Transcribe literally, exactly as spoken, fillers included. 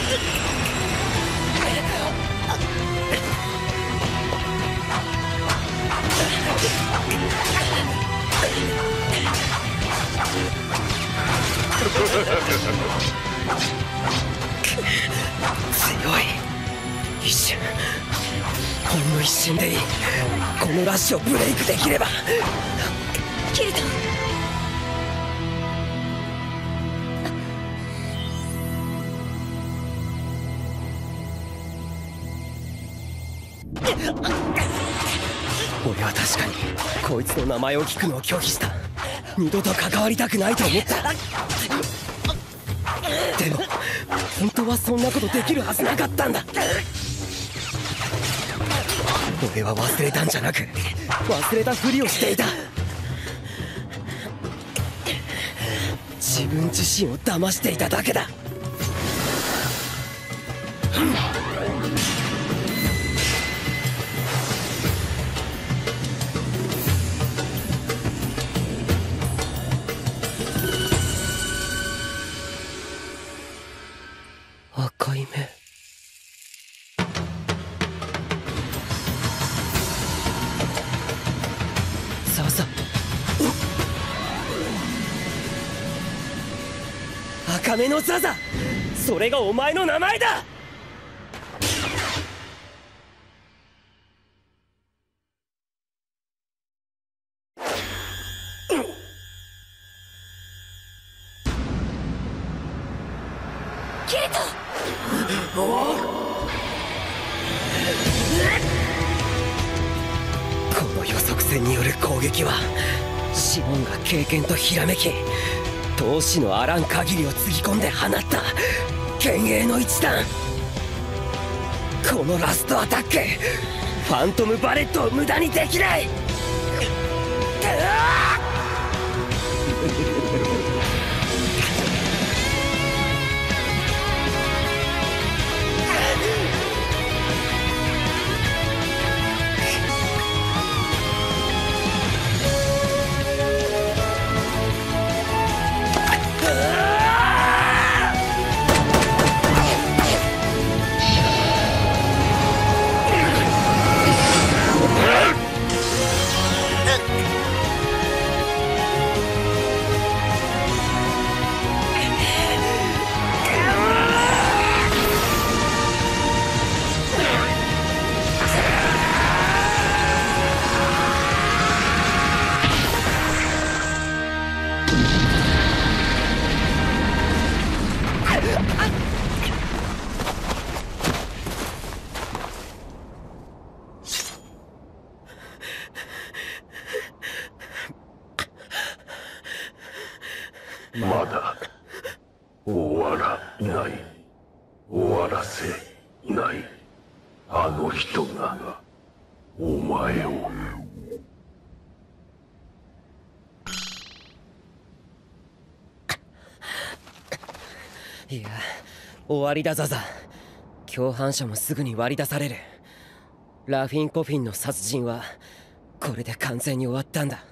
強い。一瞬、ほんの一瞬でいい。このラッシュをブレイクできれば。 キリト、 俺は確かにこいつの名前を聞くのを拒否した。二度と関わりたくないと思った。でも本当はそんなことできるはずなかったんだ。俺は忘れたんじゃなく、忘れたふりをしていた。自分自身を騙していただけだ。赤い目。ザザ。赤目のザザ、それがお前の名前だ。 キリト。 この予測線による攻撃はシモンが経験とひらめき、闘志のあらん限りをつぎ込んで放った幻影の一弾。このラストアタック、ファントムバレットを無駄にできない。 まだ終わらない、終わらせない。あの人がお前を。 いや、終わりだザザ。共犯者もすぐに割り出される。ラフィン・コフィンの殺人はこれで完全に終わったんだ。